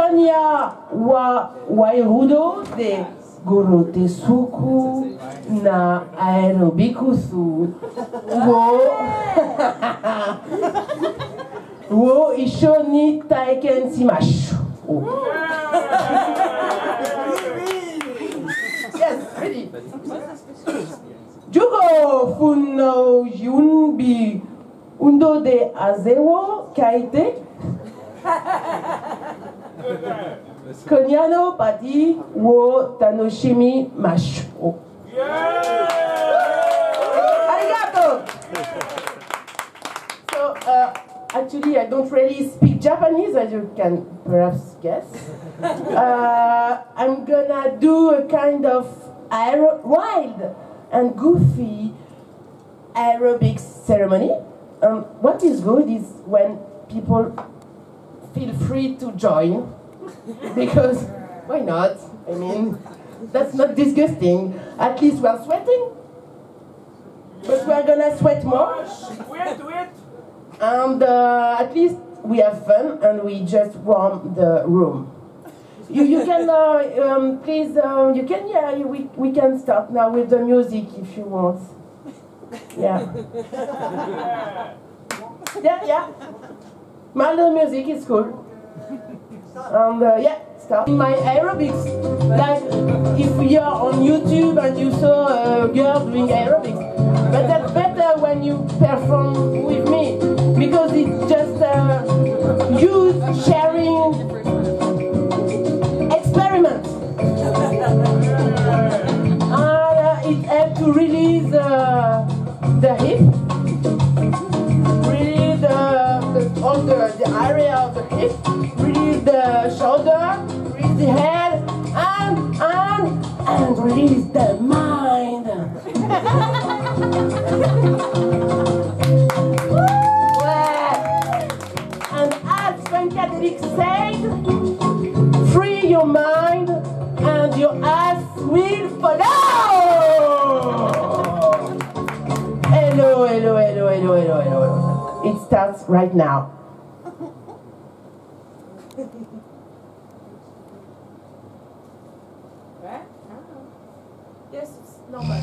Konya wa wairudo de gorote suku na aerobikusu wo ishoni taiken simashu. Yes, ready. Jugo funo yunbi undo de azewo kaite. Konyano pati wo tanoshimi mashu. Arigato! So, actually, I don't really speak Japanese, as you can perhaps guess. I'm gonna do a kind of wild and goofy aerobics ceremony. What is good is when people feel free to join, because why not? I mean, that's not disgusting. At least we're sweating, but we're gonna sweat more. And at least we have fun and we just warm the room. You can please we can start now with the music if you want. Yeah. Yeah. Milder music is cool. And yeah, start. In my aerobics, like if you're on YouTube and you saw a girl doing aerobics, but that's better when you perform with me, because it's just you sharing experiments. And it helps to release the hip, release all the area of the hip, release the shoulder, release the head, and release the mind. And as Funkadelic said, free your mind and your ass will follow. Hello, hello, hello, hello, hello, hello. It starts right now. Yes, it's normal.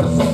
Just